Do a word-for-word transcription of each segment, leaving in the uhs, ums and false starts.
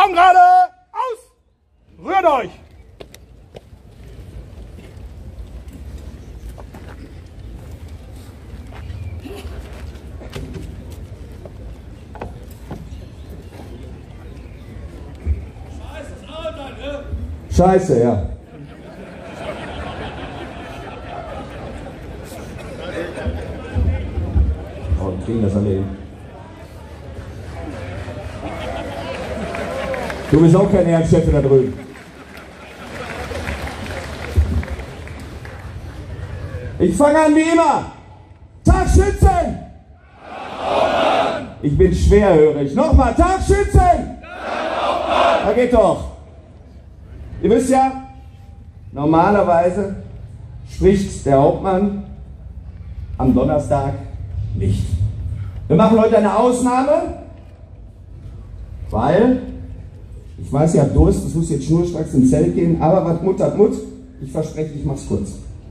Arm gerade! Aus! Rührt euch! Scheiße, ja. Oh, wir kriegen das alle hin. Du bist auch kein Ehrenchef da drüben. Ich fange an wie immer. Tag Schützen! Ich bin schwerhörig. Nochmal, Tag Schützen! Da geht doch. Ihr wisst ja, normalerweise spricht der Hauptmann am Donnerstag nicht. Wir machen heute eine Ausnahme, weil, ich weiß, ihr habt Durst, es muss jetzt schnurstracks ins Zelt gehen, aber was Mut hat Mut, ich verspreche, ich mach's kurz.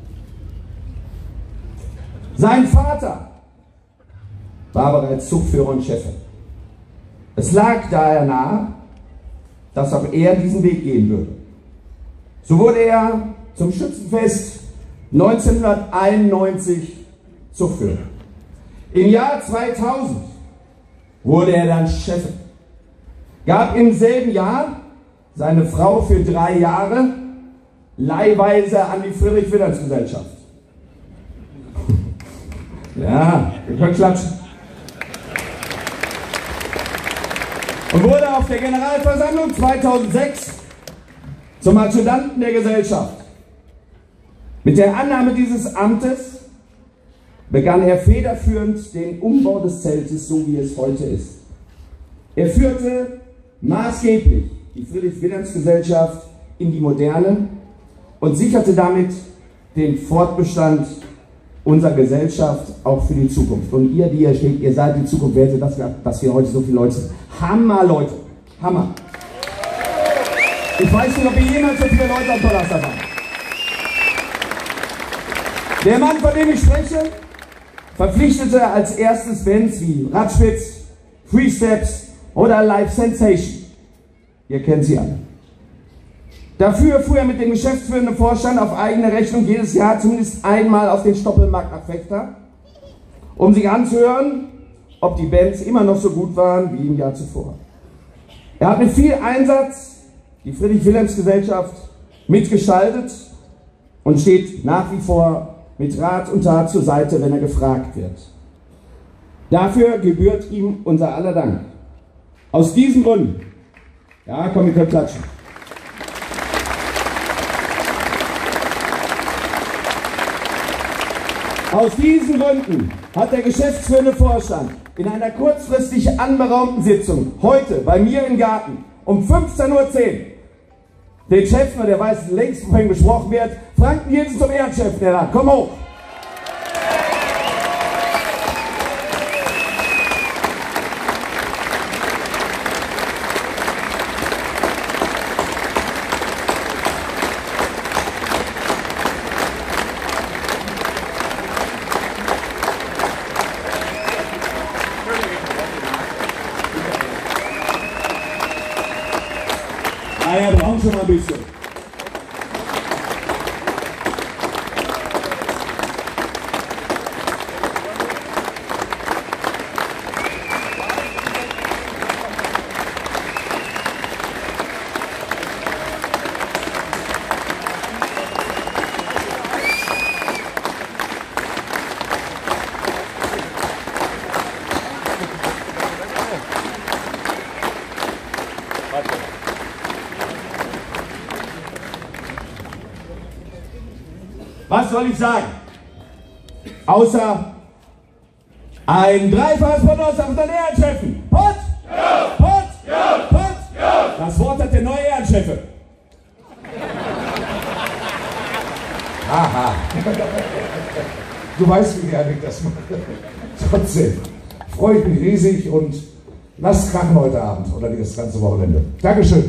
Sein Vater war bereits Zugführer und Chef. Es lag daher nahe, dass auch er diesen Weg gehen würde. So wurde er zum Schützenfest neunzehnhunderteinundneunzig Zugführer. Im Jahr zweitausend wurde er dann Chef. Gab im selben Jahr seine Frau für drei Jahre leihweise an die Friedrich-Wilhelms-Gesellschaft. Ja, ihr könnt klatschen. Und wurde auf der Generalversammlung zweitausendsechs zum Adjutanten der Gesellschaft. Mit der Annahme dieses Amtes begann er federführend den Umbau des Zeltes, so wie es heute ist. Er führte maßgeblich die Friedrich-Wilhelms-Gesellschaft in die Moderne und sicherte damit den Fortbestand unserer Gesellschaft auch für die Zukunft. Und ihr, die hier steht, ihr seid die Zukunft werte, dass wir, dass wir heute so viele Leute sind. Hammer, Leute. Hammer. Ich weiß nicht, ob ihr jemals so viele Leute am Donnerstag habt. Der Mann, von dem ich spreche, verpflichtete als erstes Bands wie Radspitz, Free Steps oder Live Sensation. Ihr kennt sie alle. Dafür fuhr er mit dem geschäftsführenden Vorstand auf eigene Rechnung jedes Jahr zumindest einmal auf den Stoppelmarkt nach Vechta, um sich anzuhören, ob die Bands immer noch so gut waren wie im Jahr zuvor. Er hat mit viel Einsatz die Friedrich-Wilhelms-Gesellschaft mitgestaltet und steht nach wie vor mit Rat und Tat zur Seite, wenn er gefragt wird. Dafür gebührt ihm unser aller Dank. Aus diesen Gründen, ja komm, ihr könnt klatschen. Aus diesen Gründen hat der geschäftsführende Vorstand in einer kurzfristig anberaumten Sitzung heute bei mir im Garten um fünfzehn Uhr zehn den Chef, der weiß längst, wovon gesprochen wird, Frank Nielsen zum Ehrenchef, der da, komm hoch! Ah ja, brauchen schon mal ein bisschen. Was soll ich sagen? Außer ein dreifaches Bonus auf den Ehrenchefen. Pott! Ja. Pott! Ja. Pott! Ja. Das Wort hat der neue Ehrenchefe. Aha. Du weißt, wie gerne ich das mache. Trotzdem freue ich mich riesig und lasst krachen heute Abend oder das ganze Wochenende. Dankeschön.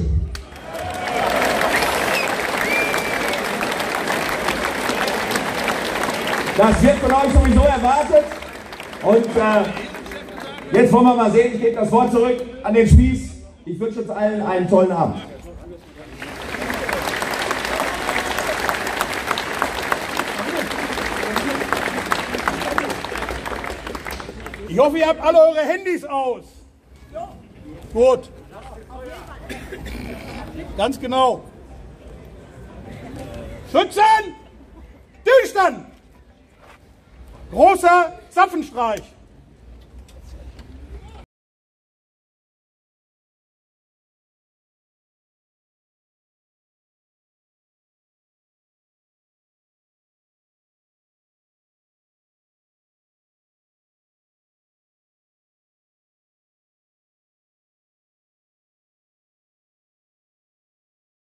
Das wird von euch sowieso erwartet. Und äh, jetzt wollen wir mal sehen, ich gebe das Wort zurück an den Spieß Ich wünsche uns allen einen tollen Abend. Ich hoffe, ihr habt alle eure Handys aus. Gut. Ganz genau. Schützen! Stillstand! Großer Zapfenstreich!